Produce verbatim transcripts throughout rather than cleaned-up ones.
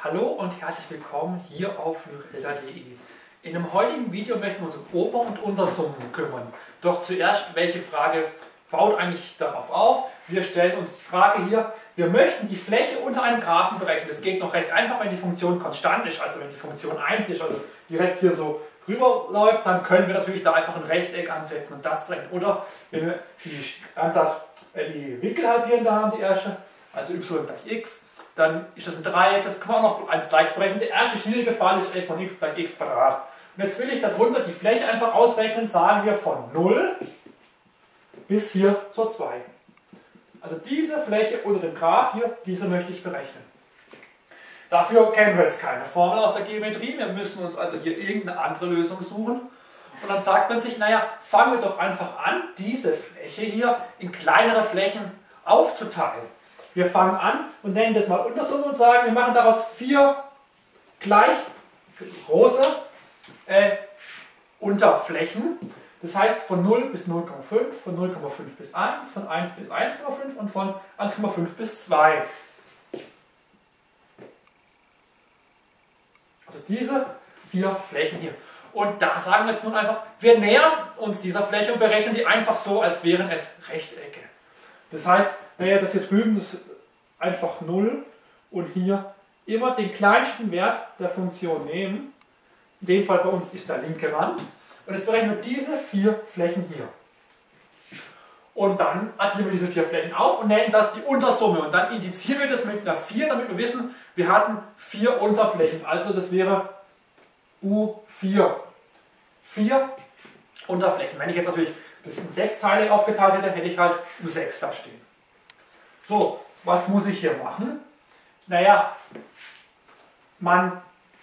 Hallo und herzlich willkommen hier auf Lyrella punkt de. In dem heutigen Video möchten wir uns um Ober- und Untersummen kümmern. Doch zuerst, welche Frage baut eigentlich darauf auf? Wir stellen uns die Frage hier, wir möchten die Fläche unter einem Graphen berechnen. Das geht noch recht einfach, wenn die Funktion konstant ist, also wenn die Funktion eins ist, also direkt hier so rüberläuft, dann können wir natürlich da einfach ein Rechteck ansetzen und das berechnen. Oder wenn wir die, die Winkel halbieren, da haben die erste, also y gleich x, dann ist das ein Dreieck, das kann man auch noch als gleich berechnen. Der erste schwierige Fall ist f von x gleich x Quadrat. Und jetzt will ich darunter die Fläche einfach ausrechnen, sagen wir von null bis hier zur zwei. Also diese Fläche unter dem Graph hier, diese möchte ich berechnen. Dafür kennen wir jetzt keine Formel aus der Geometrie, wir müssen uns also hier irgendeine andere Lösung suchen. Und dann sagt man sich, naja, fangen wir doch einfach an, diese Fläche hier in kleinere Flächen aufzuteilen. Wir fangen an und nennen das mal Untersumme und sagen, wir machen daraus vier gleich große äh, Unterflächen. Das heißt von null bis null Komma fünf, von null Komma fünf bis eins, von eins bis eins Komma fünf und von eins Komma fünf bis zwei. Also diese vier Flächen hier. Und da sagen wir jetzt nun einfach, wir nähern uns dieser Fläche und berechnen die einfach so, als wären es Rechtecke. Das heißt, naja, das hier drüben das ist einfach null und hier immer den kleinsten Wert der Funktion nehmen. In dem Fall bei uns ist der linke Rand. Und jetzt berechnen wir diese vier Flächen hier. Und dann addieren wir diese vier Flächen auf und nennen das die Untersumme. Und dann indizieren wir das mit einer vier, damit wir wissen, wir hatten vier Unterflächen. Also das wäre U vier. Vier Unterflächen. Wenn ich jetzt natürlich das in sechs Teile aufgeteilt hätte, hätte ich halt U sechs da stehen. So, was muss ich hier machen? Naja, man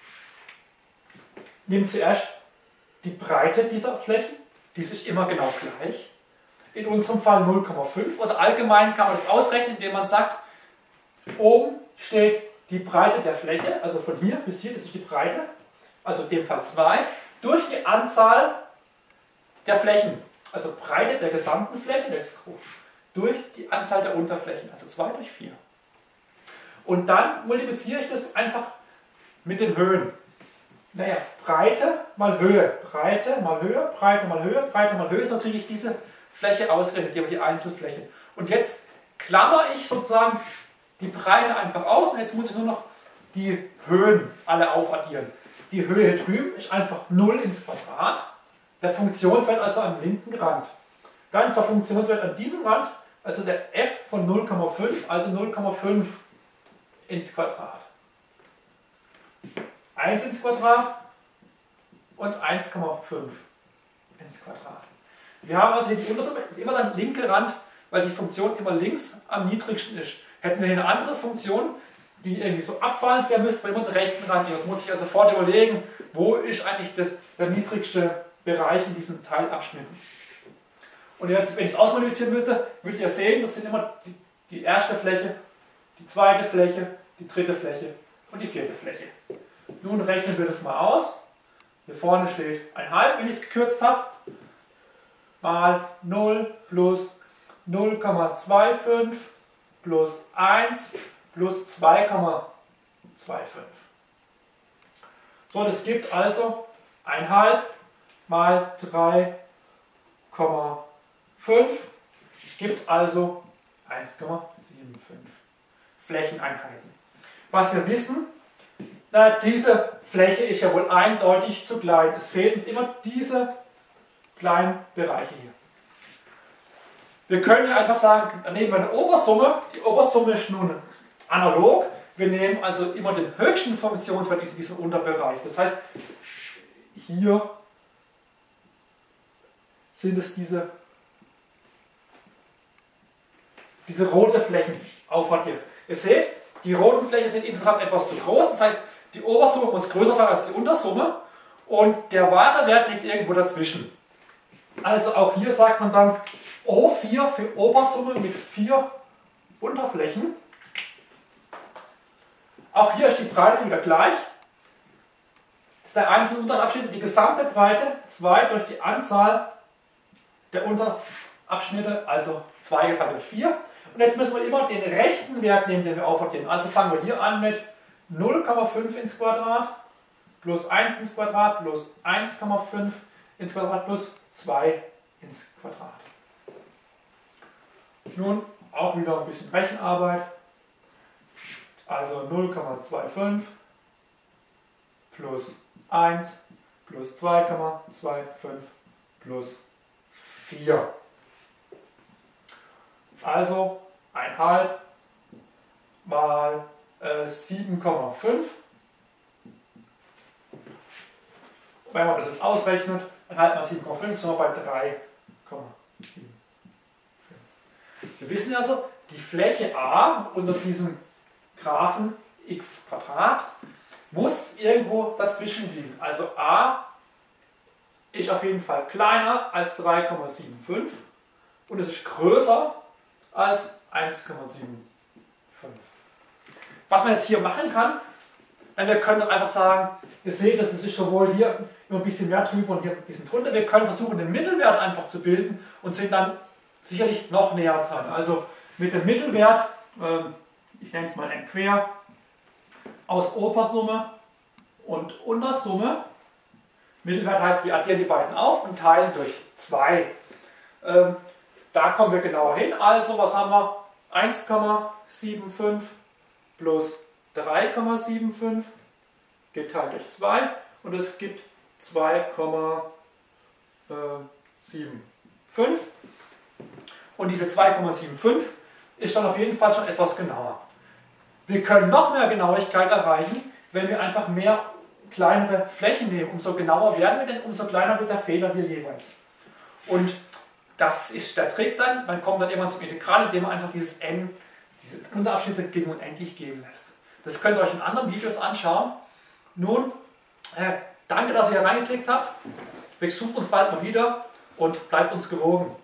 nimmt zuerst die Breite dieser Flächen. Dies ist immer genau gleich. In unserem Fall null Komma fünf. Oder allgemein kann man das ausrechnen, indem man sagt, oben steht die Breite der Fläche, also von hier bis hier, das ist die Breite, also in dem Fall zwei, durch die Anzahl der Flächen. Also Breite der gesamten Fläche, das ist groß, durch die Anzahl der Unterflächen, also zwei durch vier. Und dann multipliziere ich das einfach mit den Höhen. Naja, Breite mal Höhe, Breite mal Höhe, Breite mal Höhe, Breite mal Höhe, so kriege ich diese Fläche ausgerechnet, die, die Einzelfläche. Und jetzt klammer ich sozusagen die Breite einfach aus und jetzt muss ich nur noch die Höhen alle aufaddieren. Die Höhe hier drüben ist einfach null ins Quadrat, der Funktionswert also am linken Rand. Dann der Funktionswert an diesem Rand, also der f von null Komma fünf, also null Komma fünf ins Quadrat. eins ins Quadrat und eins Komma fünf ins Quadrat. Wir haben also hier die Untersumme, ist immer der linke Rand, weil die Funktion immer links am niedrigsten ist. Hätten wir hier eine andere Funktion, die irgendwie so abfallend wäre, müsste man immer den rechten Rand nehmen. Das muss ich also sofort überlegen, wo ist eigentlich das, der niedrigste Bereich in diesem Teilabschnitt. Und jetzt, wenn ich es ausmodifizieren würde, würdet ihr sehen, das sind immer die, die erste Fläche, die zweite Fläche, die dritte Fläche und die vierte Fläche. Nun rechnen wir das mal aus. Hier vorne steht ein halb, wenn ich es gekürzt habe, mal null plus null Komma fünfundzwanzig plus eins plus zwei Komma fünfundzwanzig. So, das gibt also ein halb mal drei Komma fünf, gibt also eins Komma fünfundsiebzig Flächeneinheiten. Was wir wissen, na, diese Fläche ist ja wohl eindeutig zu klein. Es fehlen uns immer diese kleinen Bereiche hier. Wir können ja einfach sagen, dann nehmen wir eine Obersumme. Die Obersumme ist nun analog. Wir nehmen also immer den höchsten Funktionswert in diesem Unterbereich. Das heißt, hier sind es diese, diese rote Flächen aufaddiert. Ihr seht, die roten Flächen sind insgesamt etwas zu groß. Das heißt, die Obersumme muss größer sein als die Untersumme und der wahre Wert liegt irgendwo dazwischen. Also auch hier sagt man dann O vier für Obersumme mit vier Unterflächen. Auch hier ist die Breite wieder gleich. Das ist der einzelne Unterabschnitt, die gesamte Breite zwei durch die Anzahl der Unterabschnitte, also zwei geteilt durch vier. Und jetzt müssen wir immer den rechten Wert nehmen, den wir aufaddieren. Also fangen wir hier an mit null Komma fünf ins Quadrat plus eins ins Quadrat plus eins Komma fünf ins Quadrat plus zwei ins Quadrat. Nun auch wieder ein bisschen Rechenarbeit. Also null Komma fünfundzwanzig plus eins plus zwei Komma fünfundzwanzig plus vier. Also eins Komma fünf mal äh, sieben Komma fünf. Wenn man das jetzt ausrechnet, dann halt mal sieben Komma fünf, sind wir bei drei Komma sieben. Wir wissen also, die Fläche A unter diesem Graphen x Quadrat muss irgendwo dazwischen liegen. Also A ist auf jeden Fall kleiner als drei Komma fünfundsiebzig und es ist größer als eins Komma fünfundsiebzig. Was man jetzt hier machen kann, wir können doch einfach sagen, ihr seht, das ist sowohl hier immer ein bisschen mehr drüber und hier ein bisschen drunter. Wir können versuchen, den Mittelwert einfach zu bilden und sind dann sicherlich noch näher dran. Also mit dem Mittelwert, ich nenne es mal n quer, aus Obersumme und Untersumme. Mittelwert heißt, wir addieren die beiden auf und teilen durch zwei. Ähm, da kommen wir genauer hin. Also, was haben wir? eins Komma fünfundsiebzig plus drei Komma fünfundsiebzig geteilt durch zwei und es gibt zwei Komma fünfundsiebzig. Und diese zwei Komma fünfundsiebzig ist dann auf jeden Fall schon etwas genauer. Wir können noch mehr Genauigkeit erreichen, wenn wir einfach mehr kleinere Flächen nehmen. Umso genauer werden wir, denn umso kleiner wird der Fehler hier jeweils. Und das ist der Trick dann. Man kommt dann irgendwann zum Integral, indem man einfach dieses n, diese Unterabschnitte gegen unendlich gehen lässt. Das könnt ihr euch in anderen Videos anschauen. Nun, äh, danke, dass ihr hier reingeklickt habt. Wir suchen uns bald mal wieder und bleibt uns gewogen.